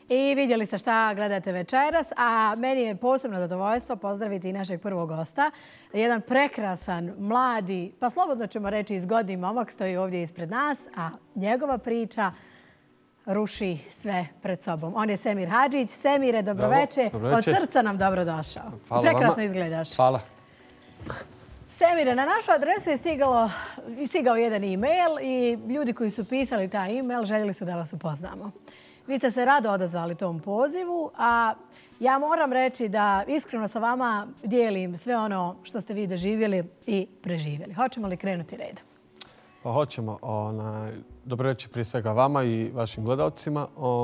I vidjeli ste šta gledate večeras, a meni je posebno zadovoljstvo pozdraviti i našeg prvog gosta. Jedan prekrasan, mladi, pa slobodno ćemo reći izgodni momak stoji ovdje ispred nas, a njegova priča ruši sve pred sobom. On je Semir Hadžić. Semire, dobroveče. Od srca nam dobrodošao. Prekrasno izgledaš. Hvala. Semire, na našu adresu je stigao jedan e-mail i ljudi koji su pisali taj e-mail željeli su da vas upoznamo. Vi ste se rado odazvali tom pozivu, a ja moram reći da iskreno sa vama dijelim sve ono što ste vi doživjeli i preživjeli. Hoćemo li krenuti redom? Pa hoćemo. Dobro večer prije svega vama i vašim gledalcima.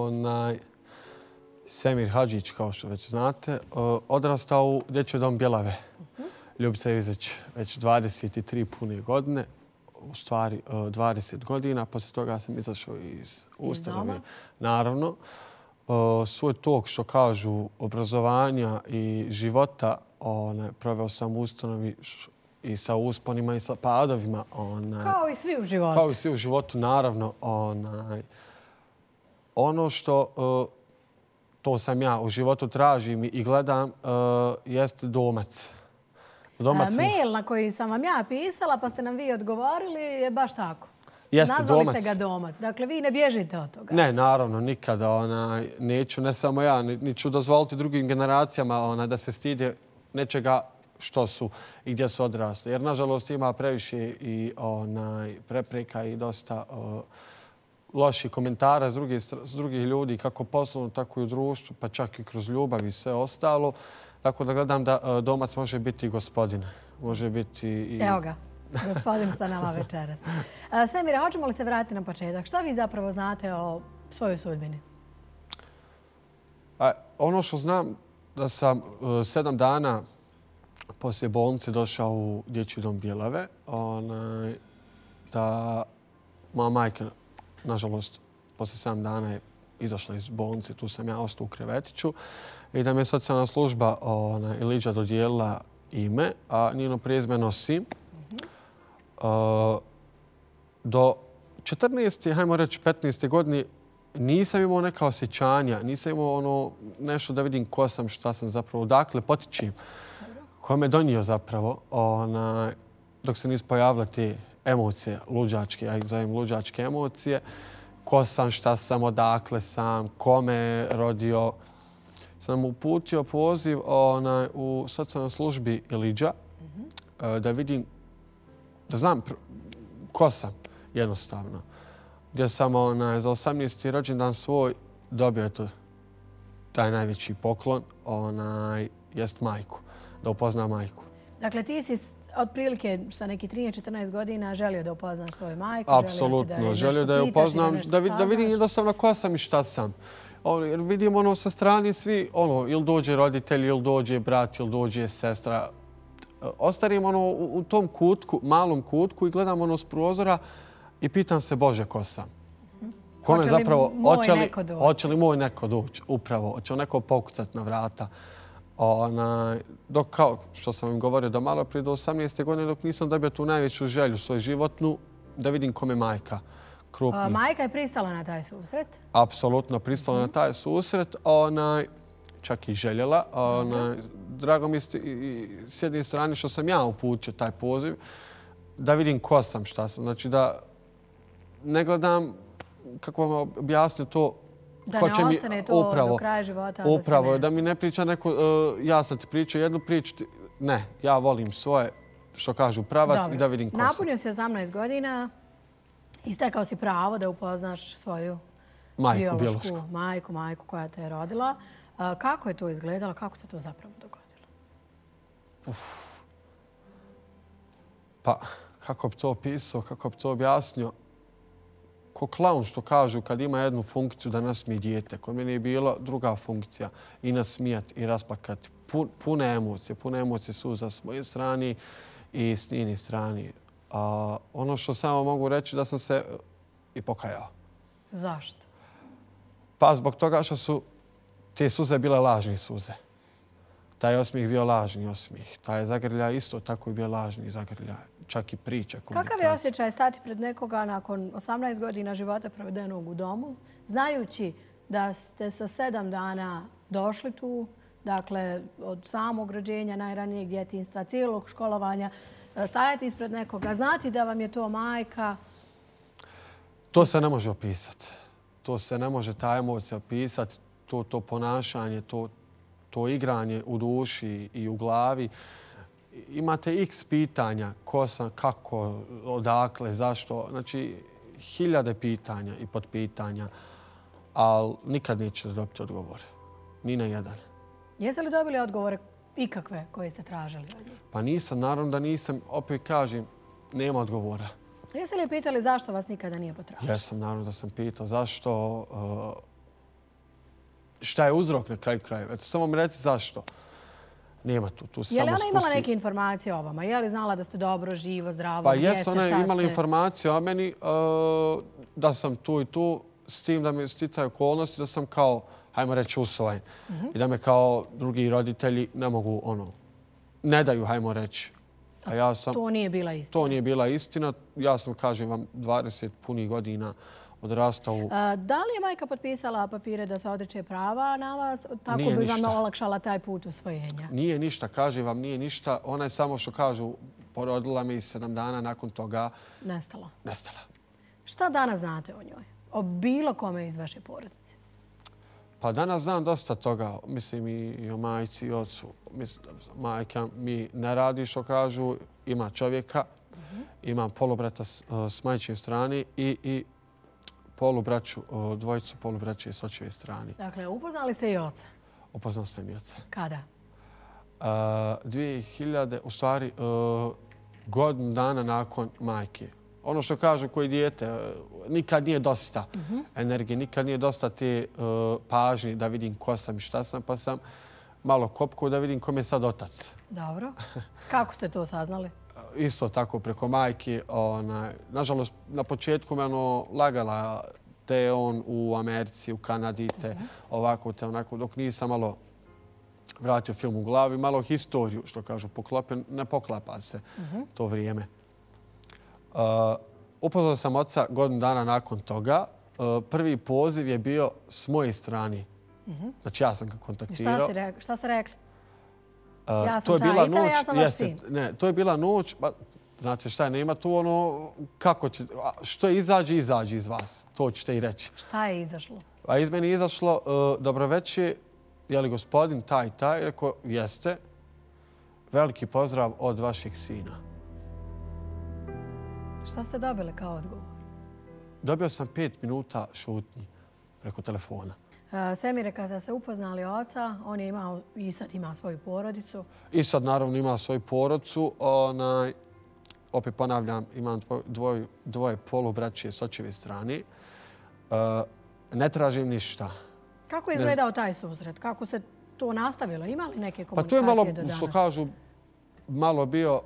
Semir Hadžić, kao što već znate, odrastao u Dječji dom Bjelave. Ljubica Izić već 23 pune godine, u stvari 20 godina. Poslije toga sam izašao iz ustanove. Naravno, svoj tok, što kažu, obrazovanja i života proveo sam u ustanovi i sa usponima i sa padovima. Kao i svi u životu. Kao i svi u životu, naravno. Ono što to sam ja u životu tražim i gledam jest domac. Mail na koji sam vam ja pisala pa ste nam vi odgovorili je baš tako. Jeste, nazvali domac. ste ga domac. Dakle, vi ne bježite od toga. Ne, naravno, nikada. Neću, ne samo ja, ni ću dozvoliti drugim generacijama da se stide nečega što su i gdje su odrasli. Jer, nažalost, ima previše i prepreka i dosta loših komentara s drugih ljudi, kako poslovno, tako i u društvu, pa čak i kroz ljubav i sve ostalo. Tako da gledam da domac može biti i gospodin. Može biti i... Evo ga, gospodin sa nama večeras. Semire, hoćemo li se vratiti na početak? Šta vi zapravo znate o svojoj sudbini? Ono što znam da sam 7 dana poslije bolnice došao u Dječji dom Bjelave. Da moja majka, nažalost, poslije 7 dana je izašla iz bolnice. Tu sam ja ostao u krevetiću. I da mi je socijalna služba Iliđa dodijelila ime, a njeno prezime nosim. Do 14. hajmo reći 15. godine nisam imao neka osjećanja, nisam imao nešto da vidim ko sam, šta sam zapravo, odakle potičem, ko me donio zapravo, dok se nisu pojavile te emocije luđačke, ja ih zovem luđačke emocije, ko sam, šta sam, odakle sam, ko me rodio. Sam uputio poziv u socijalnoj službi Iliđa da vidim, da znam ko sam jednostavno. Gdje sam za 18. rođendan svoj dobio taj najveći poklon, jest majku, da upoznam majku. Dakle, ti si otprilike sa neki 13-14 godina želio da upoznaš svoju majku? Apsolutno, želio da je upoznam, da vidim jednostavno ko sam i šta sam. Jer vidimo sa strane svi, ili dođe roditelj, ili dođe brat, ili dođe sestra. Ostarim u tom kutku, malom kutku i gledam s prozora i pitam se, Bože, ko sam? Hoće li moj neko doći? Upravo, hoće li neko pokucat na vrata? Dok, kao što sam im govorio do malo prije, do 18. godine, dok nisam dobio tu najveću želju, svoju životnu, da vidim kome majka. Majka je pristala na taj susret? Apsolutno pristala na taj susret. Čak i željela. Drago mi je s jedne strane što sam ja uputio taj poziv da vidim ko sam, šta sam. Znači da ne gledam, kako vam objasniti to, da ne ostane to do kraja života. Upravo, da mi ne priča neko, ja sam ti pričao jednu priču, ne, ja volim svoje, što kažu, pravac i da vidim ko sam. Napunio si 18 godina. Istekao si pravo da upoznaš svoju biološku majku koja te je rodila. Kako je to izgledalo? Kako se to zapravo dogodilo? Pa, kako bi to opisao, kako bi to objasnio? Ko klaun, što kažu, kad ima jednu funkciju da nasmije dijete. Kod mene je bila druga funkcija. I nasmijati, i rasplakati. Pune emocije suza s moje strane i s njene strane. Ono što samo mogu reći da sam se i pokajao. Zašto? Pa zbog toga što su te suze bile lažni suze. Taj osmijeh bio lažni osmijeh. Taj zagrljaj isto tako i bio lažni zagrljaj. Čak i priča. Kakav je osjećaj stati pred nekoga nakon 18 godina života provedenog u domu, znajući da ste sa 7 dana došli tu, dakle, od samog rođenja, najranijeg djetinjstva, cijelog školovanja, stajati ispred nekoga, znati da vam je to majka? To se ne može opisati. To se ne može ta emocija opisati, to ponašanje, to igranje u duši i u glavi. Imate x pitanja, ko sam, kako, odakle, zašto. Znači, hiljade pitanja i potpitanja, ali nikad nećete dobiti odgovore. Ni na jedan. Jeste li dobili odgovore ikakve koje ste tražili od njih? Pa nisam, naravno da nisam. Opet kažem, nema odgovora. Jeste li pitali zašto vas nikada nije potražio? Jesam, naravno da sam pitao zašto, šta je uzrok na kraju krajeva. Eto, samo mi reci zašto. Nema tu. Tu se je li samo ona imala spusti. neke informacije o vama? Je li znala da ste dobro, živo, zdravo, Pa gdje ste, jest, šta ona ste? je imala informaciju o meni da sam tu i tu, s tim da mi sticaju okolnosti da sam kao, hajmo reći, usvojen. I da me kao drugi roditelji ne mogu, ne daju, hajmo reći. A ja sam... To nije bila istina. To nije bila istina. Ja sam, kažem vam, 20 punih godina odrastao u... Da li je majka potpisala papire da se odriče prava na vas? Tako Nije bi vam ništa. olakšala taj put usvojenja. Nije ništa, kažem vam, nije ništa. Ona je samo što kažu, porodila me i 7 dana nakon toga Nestala. nestala. Šta danas znate o njoj? O bilo kome iz vaše porodice? Pa danas znam dosta toga, mislim i o majci i ocu. Mislim, majka mi ne radi što kažu, ima čovjeka, ima polubrata s majčine strane i polubraću, dvojicu polubraće s očeve strane. Dakle, upoznali ste i oca. Upoznao sam i oca. Kada? 2000, u stvari, godinu dana nakon majke. Ono što kažu koji dijete, nikad nije dosta energije, nikad nije dosta te pažnje da vidim ko sam i šta sam, pa sam malo kopkao da vidim kom je sad otac. Dobro. Kako ste to saznali? Isto tako preko majke. Nažalost, na početku me lagala te je on u Americi, u Kanadi, te ovako, te onako, dok nisam malo vratio film u glavi, malo historiju, što kažu, ne poklapa se to vrijeme. Upoznao sam oca godinu dana nakon toga. Prvi poziv je bio s moje strane. Znači ja sam ga kontaktirao. Šta ste rekli? To Ja sam je bila ta, noć. ja sam vaš sin. Ne, to je bila noć. Znate šta, nema tu kako će, što izađe iz vas. To ćete i reći. Šta je izašlo? A iz mene je izašlo, dobro večer, je li gospodin taj? Rekao, jeste. Veliki pozdrav od vašeg sina. Šta ste dobili kao odgovor? Dobio sam 5 minuta šutnji preko telefona. Semire, kada ste se upoznali oca, on je imao i sad ima svoju porodicu. I sad naravno ima svoju porodicu. Opet ponavljam, imam dvoje polubraće s očeve strane. Ne tražim ništa. Kako je izgledao taj susret? Kako se to nastavilo? Ima li neke Pa to je komunikacije malo, do danas? što kažu, malo bio,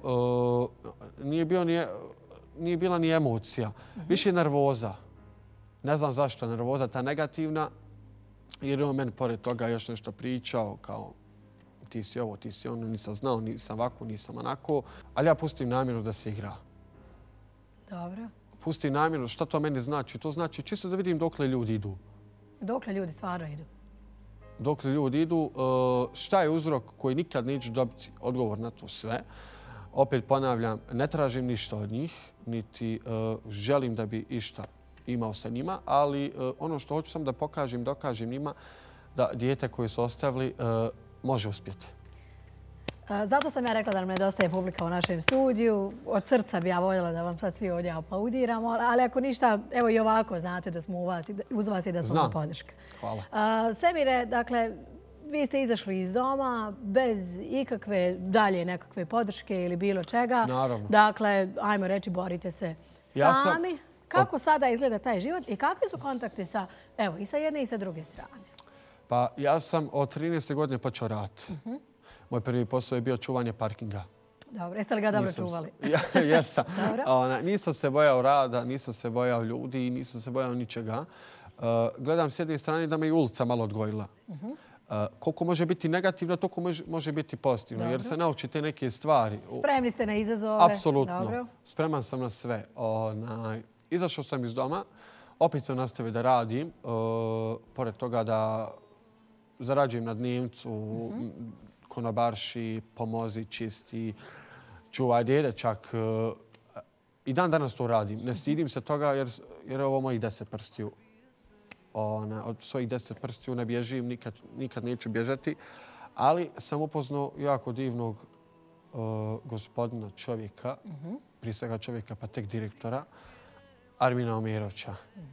nije bila ni emocija. Više nervoza. Ne znam zašto je nervoza ta negativna. Jer je on meni pored toga još nešto pričao kao ti si ovo, ti si ono, nisam znao, nisam ovako, nisam onako. Ali ja pustim namjeru da se igra. Dobro. Pustim namjeru, šta to meni znači? To znači čisto da vidim dokle ljudi idu. Dokle ljudi stvarno idu? Dokle ljudi idu, šta je uzrok koji nikad neću dobiti odgovor na to sve. Opet ponavljam, ne tražim ništa od njih, niti želim da bi išta imao sa njima, ali ono što hoću sam da pokažem, dokažem njima da dijete koje su ostavili može uspjeti. Zato sam ja rekla da nam nedostaje publika u našem studiju. Od srca bi ja voljela da vam sad svi ovdje aplaudiramo, ali ako ništa, evo i ovako znate da smo uz vas i da smo na podrška. Hvala. Semire, dakle, vi ste izašli iz doma bez ikakve dalje nekakve podrške ili bilo čega. Naravno. Dakle, ajmo reći, borite se sami. Kako sada izgleda taj život i kakvi su kontakti i sa jedne i sa druge strane? Pa ja sam od 13. godine počeo rad. Moj prvi posao je bio čuvanje parkinga. Dobro, jeste li ga dobro čuvali? Jesam. Nisam se bojao rada, nisam se bojao ljudi i nisam se bojao ničega. Gledam s jedne strane da me i ulica malo odgojila. Koliko može biti negativno, toliko može biti pozitivno. Jer se naučite neke stvari. Spremni ste na izazove? Apsolutno. Spreman sam na sve. Izašao sam iz doma. opet sam nastavio da radim. Pored toga da zarađujem na dnevnicu, konobarši, pomozi, čisti, čuvaj dede čak. I dan danas to radim. Ne stidim se toga jer je ovo mojih 10 prstiju. Od svojih 10 prstiju ne bježim, nikad neću bježati. Ali sam upoznao jako divnog gospodina čovjeka, prije svega čovjeka pa tek direktora, Armina Omerovića.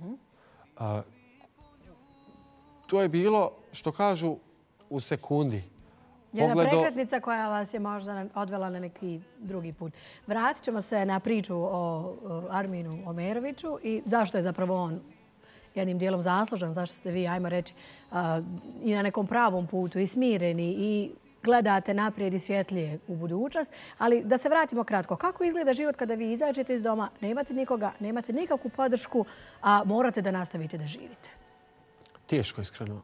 To je bilo, što kažu, u sekundi. Jedna prekretnica koja vas je možda odvela na neki drugi put. Vratit ćemo se na priču o Arminu Omeroviću i zašto je zapravo on jednim dijelom zaslužan, zašto ste vi, ajmo reći, i na nekom pravom putu i smireni i gledate naprijed i svjetlije u budućnost. Ali da se vratimo kratko. Kako izgleda život kada vi izađete iz doma, nemate nikoga, nemate nikakvu podršku, a morate da nastavite da živite? Teško, iskreno.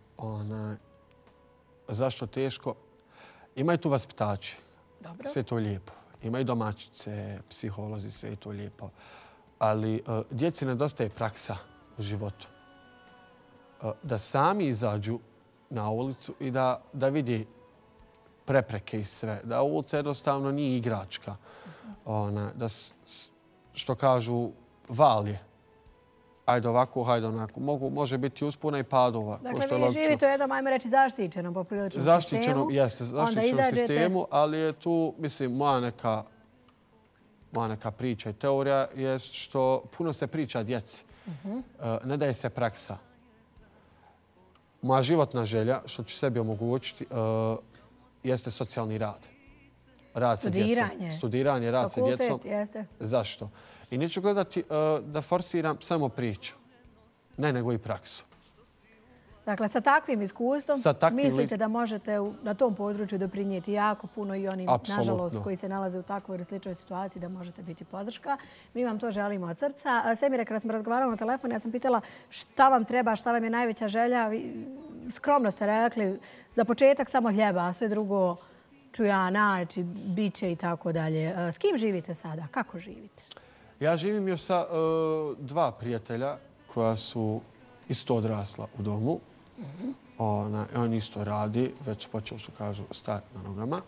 Zašto teško? Imaju tu vaspitači. Dobro. Sve to lijepo. Imaju domaćice, psiholozi, sve to lijepo. Ali djeci nedostaje praksa u životu. Da sami izađu na ulicu i da vidi prepreke i sve. Da ulica jednostavno nije igračka. Da, što kažu, val je. Hajde ovako, hajde onako. Može biti uspona i padova. Dakle, vi živite u jednom, ajmo reći, zaštićenom popriličnom sistemu. Zaštićenom, jeste, zaštićenom sistemu, ali je tu, mislim, moja neka priča i teorija je što puno se priča djeci. Ne daje se praksa. Moja životna želja, što ću sebi omogućiti, jeste socijalni rad. Rad sa djecom. Studiranje, rad sa djecom. Fakultet, jeste. Zašto? I neću gledati da forsiram samo priču. Ne, nego i praksu. Dakle, sa takvim iskustvom mislite da možete na tom području doprinijeti jako puno i onim, nažalost, koji se nalaze u takvoj ili sličnoj situaciji da možete biti podrška. Mi vam to želimo od srca. Semire, kada smo razgovarali na telefonu, ja sam pitala šta vam treba, šta vam je najveća želja. Skromno ste rekli, za početak samo hljeba, a sve drugo ću ja naći, bit će i tako dalje. S kim živite sada? Kako živite? Ja živim još sa 2 prijatelja koja su isto odrasla u domu. On isto radi, već počeo, što kažu, stajati na nogama.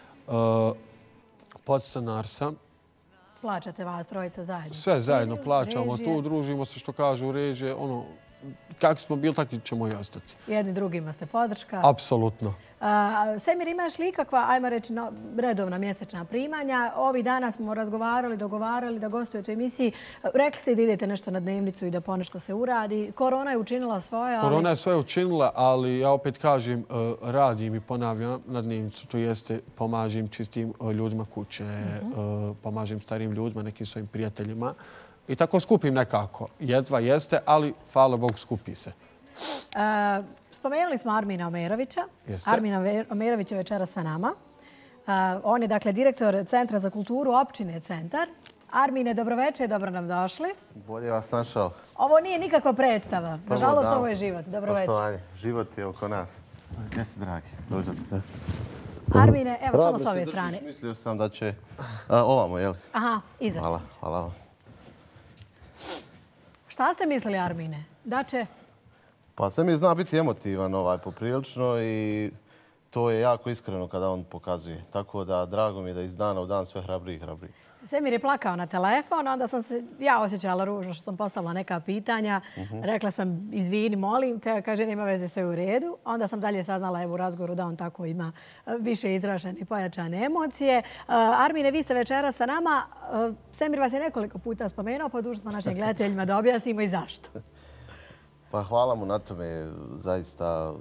Podstanar sam. Plaćate vas trojica zajedno? Sve zajedno plaćamo. Tu družimo se, što kažu, režije. Kako smo bili, tako ćemo i ostati. Jedni drugima ste podrška? Apsolutno. Semir, imaš li ikakva, ajmo reći, redovna mjesečna primanja? Ovih dana smo razgovarali, dogovarali da gostujete u emisiji. Rekli ste da idete nešto na dnevnicu i da ponešto se uradi. Korona je učinila svoje, ali... Korona je svoje učinila, ali ja opet kažem, radim i ponavljam na dnevnicu. To jeste, pomažem čistim ljudima kuće, pomažem starim ljudima, nekim svojim prijateljima. I tako skupim nekako. Jedva jeste, ali hvala Bogu skupi se. Spomenuli smo Armina Omerovića. Armin Omerović je večera sa nama. On je, dakle, direktor Centra za kulturu općine Centar. Armine, dobroveče, dobro nam došli. Bolje vas našao. Ovo nije nikakva predstava. Nažalost, ovo je život. Dobroveče. Poštovanje, život je oko nas. Gdje si, dragi? Dođete se. Armine, evo samo s ove strane. Mislio sam da će ovamo, jel? Aha, iza se. Hvala vam. Šta ste mislili, Armine? Da će... Pa sve mi zna biti emotivan poprilično i to je jako iskreno kada on pokazuje. Tako da drago mi je da iz dana u dan sve hrabriji i hrabriji. Semir je plakao na telefon, onda sam se ja osjećala ružno što sam postavila neka pitanja. Rekla sam, izvini, molim te, kaže, nema veze, sve u redu. Onda sam dalje saznala u razgovoru da on tako ima više izražene i pojačane emocije. Armine, vi ste večera sa nama. Semir vas je nekoliko puta spomenuo, pa dužno smo našim gledateljima da objasnimo i zašto. Pa hvala mu na tome. Zaista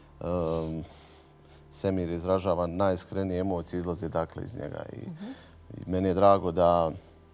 Semir izražava najiskrenije emocije, izlaze dakle iz njega. I meni je drago da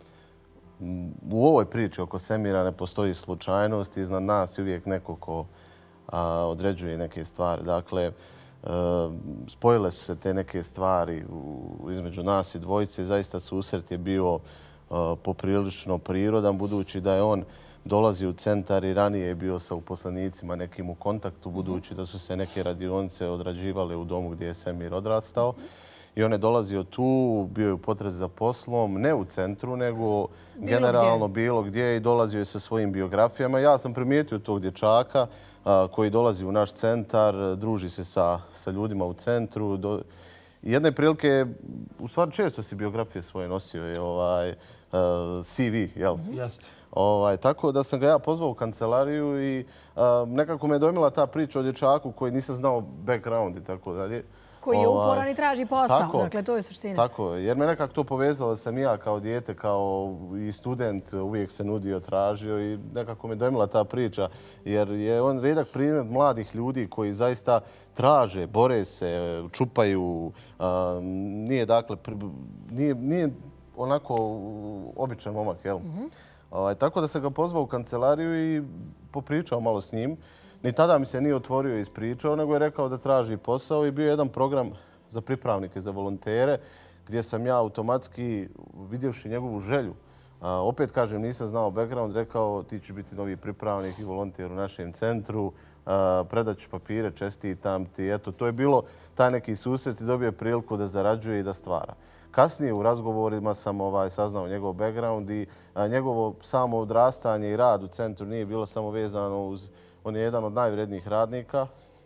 u ovoj priči oko Semira ne postoji slučajnost. Iznad nas je uvijek neko ko određuje neke stvari. Dakle, spojile su se te neke stvari između nas i dvojice. Zaista susret je bio poprilično prirodan, budući da je on dolazi u centar i ranije je bio sa uposlenicima nekim u kontaktu, budući da su se neke radionice odrađivale u domu gdje je Semir odrastao. I on je dolazio tu, bio je u potrazi za poslom, ne u centru, nego generalno bilo gdje i dolazio je sa svojim biografijama. Ja sam primijetio tog dječaka koji dolazi u naš centar, druži se sa ljudima u centru. Jedne prilike, u stvari često si biografije svoje nosio, CV, jel? Jeste. Tako da sam ga ja pozvao u kancelariju i nekako me dojmila ta priča o dječaku koji nisam znao background i tako dalje. Koji je uporan i traži posao. Dakle, to je suština. Tako je, jer me nekako to povezalo da sam ja kao dijete, kao i student uvijek se nudio, tražio i nekako me dojmila ta priča. Jer je on rijedak primjer mladih ljudi koji zaista traže, bore se, čupaju. Nije dakle, nije onako običan momak, jel? Tako da sam ga pozvao u kancelariju i popričao malo s njim. Ni tada mi se nije otvorio i ispričao, nego je rekao da traži posao i bio je jedan program za pripravnike, za volontere, gdje sam ja automatski, vidjevši njegovu želju, opet kažem, nisam znao background, rekao ti će biti novi pripravnik i volonter u našem centru, predat ću papire, čestitam ti. Eto, to je bilo taj neki susret i dobio priliku da zarađuje i da stvara. Kasnije u razgovorima sam saznao njegov background i njegovo samo odrastanje i rad u centru nije bilo samo vezano uz... On je jedan od najvrednijih radnika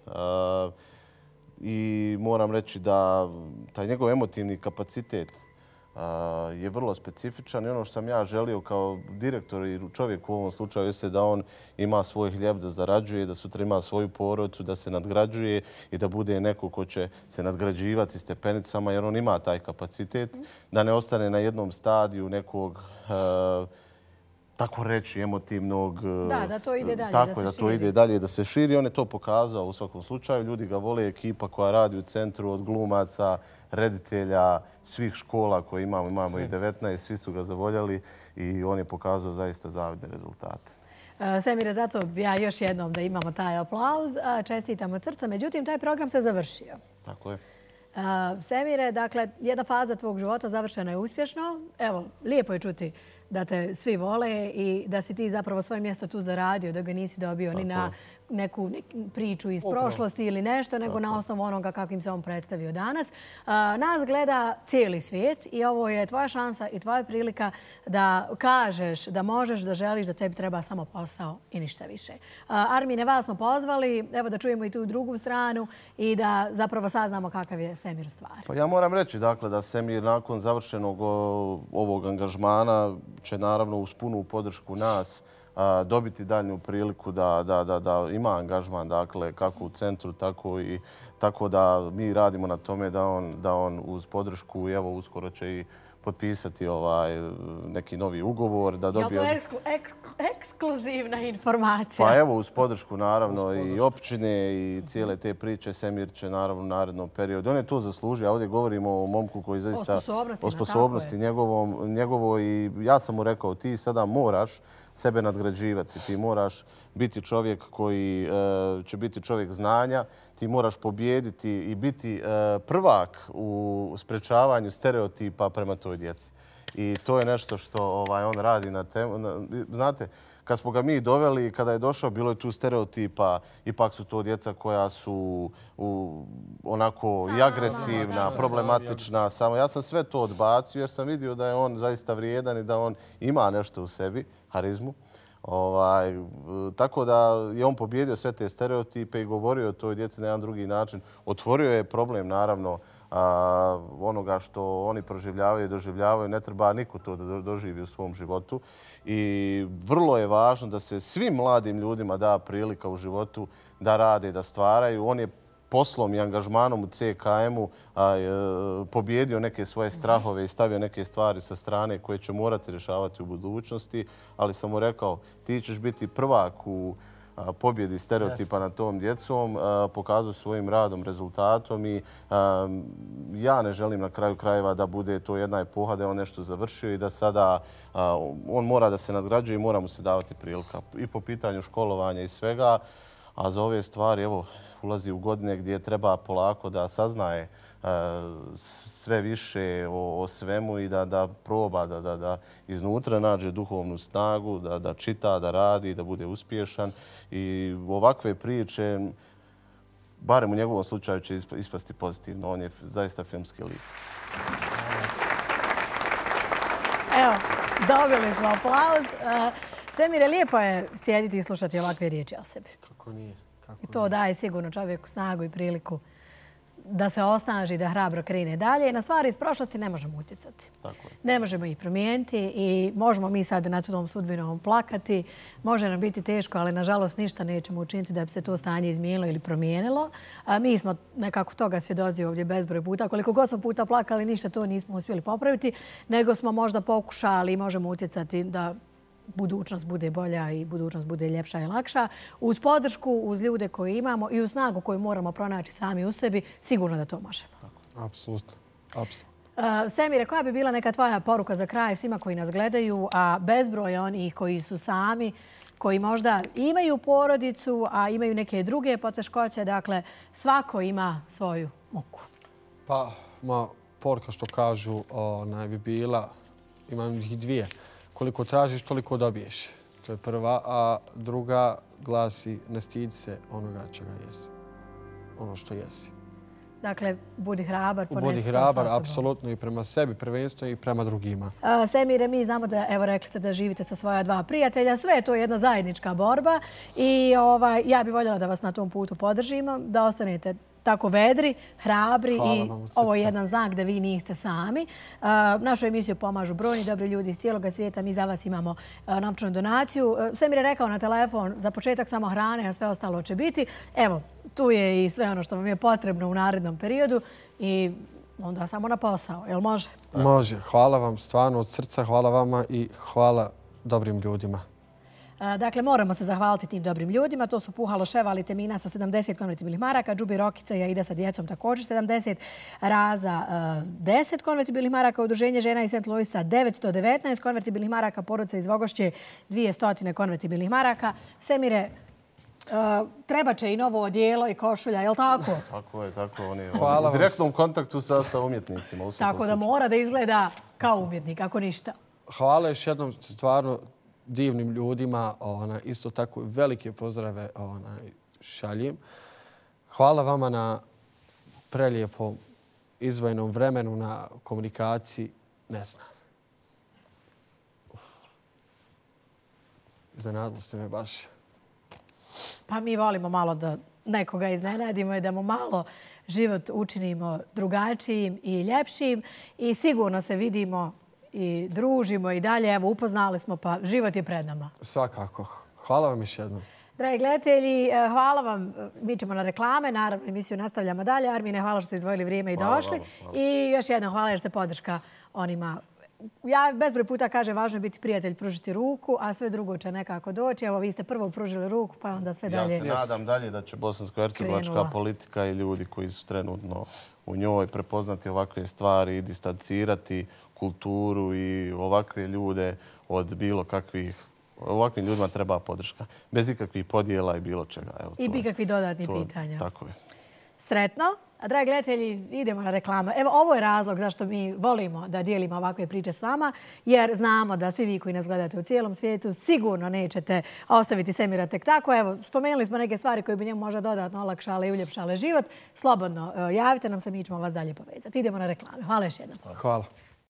i moram reći da taj njegov emotivni kapacitet je vrlo specifičan i ono što sam ja želio kao direktor i čovjek u ovom slučaju jeste da on ima svoj hljeb, da zarađuje, da sutra ima svoju porodicu, da se nadgrađuje i da bude neko ko će se nadgrađivati stepenicama jer on ima taj kapacitet, da ne ostane na jednom stadiju nekog tako reći emotivnog... Da to ide dalje, tako, da to ide dalje, da se širi. On je to pokazao u svakom slučaju. Ljudi ga vole, ekipa koja radi u centru od glumaca, reditelja, svih škola koje imamo. Imamo i 19, svi su ga zavoljeli i on je pokazao zaista zavidne rezultate. Semire, zato ja još jednom da imamo taj aplauz. Čestitam od srca. Međutim, taj program se završio. Tako je. Semire, dakle, jedna faza tvog života završena je uspješno. Evo, lijepo je čuti da te svi vole i da si ti zapravo svoje mjesto tu zaradio, da ga nisi dobio ni na neku priču iz prošlosti ili nešto, nego na osnovu onoga kakvim se on predstavio danas. Nas gleda cijeli svijet i ovo je tvoja šansa i tvoja prilika da kažeš da možeš, da želiš, da tebi treba samo posao i ništa više. Armine, vas smo pozvali, evo da čujemo i tu drugu stranu i da zapravo saznamo kakav je Semir u stvari. Pa ja moram reći dakle da Semir nakon završenog ovog angažmana će naravno uz punu podršku nas dobiti daljnju priliku da ima angažman, dakle, kako u centru, tako da mi radimo na tome da on uz podršku, evo, uskoro će i potpisati neki novi ugovor. Je li to ekskluzivna informacija? Pa evo, uz podršku naravno i općine i cijele te priče, Semir će naravno u narednom periodu. On je to zaslužio. Ovdje govorimo o momku koji zaista... O sposobnosti njegovoj. I ja sam mu rekao, ti sada moraš sebe nadgrađivati. Ti moraš biti čovjek koji će biti čovjek znanja. Ti moraš pobijediti i biti prvak u sprečavanju stereotipa prema toj djeci. I to je nešto što on radi na temu. Znate, kad smo ga mi doveli, kada je došao, bilo je tu stereotipa. Ipak su to djeca koja su onako i agresivna, problematična. Ja sam sve to odbacio jer sam vidio da je on zaista vrijedan i da on ima nešto u sebi, harizmu. Tako da je on pobjedio sve te stereotipe i govorio o toj djeci na jedan drugi način. Otvorio je problem, naravno, onoga što oni proživljavaju i doživljavaju. Ne treba niko to da doživi u svom životu. I vrlo je važno da se svim mladim ljudima da prilika u životu da rade i da stvaraju. On je poslom i angažmanom u CKM-u pobjedio neke svoje strahove i stavio neke stvari sa strane koje će morati rješavati u budućnosti. Ali sam mu rekao, ti ćeš biti prvak u pobjedi stereotipa nad tom djecom, pokazao svojim radom, rezultatom i ja ne želim na kraju krajeva da bude to jedna epoha da je on nešto završio i da sada on mora da se nadgrađuje i mora mu se davati prilika i po pitanju školovanja i svega. A za ove stvari, evo, ulazi u godine gdje treba polako da saznaje sve više o svemu i da proba da iznutra nađe duhovnu snagu, da čita, da radi, da bude uspješan. I ovakve priče barem u njegovom slučaju će ispasti pozitivno. On je zaista filmski lik. Evo, dobili smo aplauz. Semire, lijepo je sjediti i slušati ovakve riječi o sebi. Kako nije? I to daje sigurno čovjeku snagu i priliku da se osnaži, da hrabro krene dalje. Na stvari iz prošlosti ne možemo utjecati. Ne možemo ih promijeniti i možemo mi sad nad tom sudbinom plakati. Može nam biti teško, ali nažalost ništa nećemo učiniti da bi se to stanje izmijenilo ili promijenilo. Mi smo nekako toga svjedoci ovdje bezbroj puta. Koliko god smo puta plakali, ništa to nismo uspjeli popraviti, nego smo možda pokušali i možemo utjecati da budućnost bude bolja i budućnost bude ljepša i lakša. Uz podršku, uz ljude koje imamo i uz snagu koju moramo pronaći sami u sebi, sigurno da to možemo. Apsolutno. Semire, koja bi bila neka tvoja poruka za kraj svima koji nas gledaju, a bezbroj onih koji su sami, koji možda imaju porodicu, a imaju neke druge poteškoće. Dakle, svako ima svoju muku. Pa, poruka što kažu bi bila, imam ih dvije. Koliko tražiš, toliko dobiješ. To je prva. A druga glasi, ne stidi se onoga čega jesi. Ono što jesi. Dakle, budi hrabar, ponesi to sa sobom. Budi hrabar, apsolutno i prema sebi, prvenstveno i prema drugima. Semire, mi znamo da, evo rekli ste da živite sa svoja dva prijatelja. Sve je to jedna zajednička borba i ja bih voljela da vas na tom putu podržimo, da ostanete tako vedri, hrabri i ovo je jedan znak da vi niste sami. Našu emisiju pomažu brojni dobri ljudi iz cijelog svijeta. Mi za vas imamo novčanu donaciju. Semir je rekao na telefon za početak samo hrane, a sve ostalo će biti. Evo, tu je i sve ono što vam je potrebno u narednom periodu i onda samo na posao. Jel može? Može. Hvala vam stvarno od srca. Hvala vama i hvala dobrim ljudima. Dakle, moramo se zahvaliti tim dobrim ljudima. To su Puhalo Ševali Temina sa 70 konvertibilnih maraka, Džubi Rokica i Aida sa djecom također 70, Raza 10 konvertibilnih maraka, Udruženje žena iz St. Louisa 919 konvertibilnih maraka, porodica iz Vogošće 200 konvertibilnih maraka. Semire, treba će i novo odijelo i košulja, je li tako? Tako je, tako. On je u direktnom kontaktu sa umjetnicima. Tako da mora da izgleda kao umjetnik, ako ništa. Hvala još jednom stvarno divnim ljudima. Isto tako velike pozdrave šaljem. Hvala vama na prelijepom izdvojenom vremenu, na komunikaciji. Ne znam. Iznenadili ste me baš. Pa mi volimo malo da nekoga iznenadimo i da mu malo život učinimo drugačijim i ljepšim i sigurno se vidimo i družimo i dalje. Evo, upoznali smo, pa život je pred nama. Svakako. Hvala vam još jednom. Dragi gledatelji, hvala vam. Mi ćemo na reklame. Naravno, emisiju nastavljamo dalje. Armine, hvala što ste izdvojili vrijeme i došli. I još jednom hvala što je podrška onima. Ja bezbroj puta kažem, važno je biti prijatelj, pružiti ruku, a sve drugo će nekako doći. Evo, vi ste prvo pružili ruku, pa onda sve dalje. Ja se nadam dalje da će bosansko-hercegovačka politika i ljudi koji su trenutno u njoj prepoznati ovakve stvari i distancirati kulturu i ovakve ljude od bilo kakvih. Ovakvim ljudima treba podrška. Bez ikakvih podjela i bilo čega. I ikakvih dodatnih pitanja. Tako je. Sretno. A dragi gledatelji, idemo na reklamu. Evo, ovo je razlog zašto mi volimo da dijelimo ovakve priče s vama, jer znamo da svi vi koji nas gledate u cijelom svijetu sigurno nećete ostaviti Semira tek tako. Evo, spomenuli smo neke stvari koje bi njemu možda dodatno olakšale i uljepšale život. Slobodno javite nam se, mi ćemo vas dalje povezati. Idemo na reklame. Hvala još jednom. Hvala.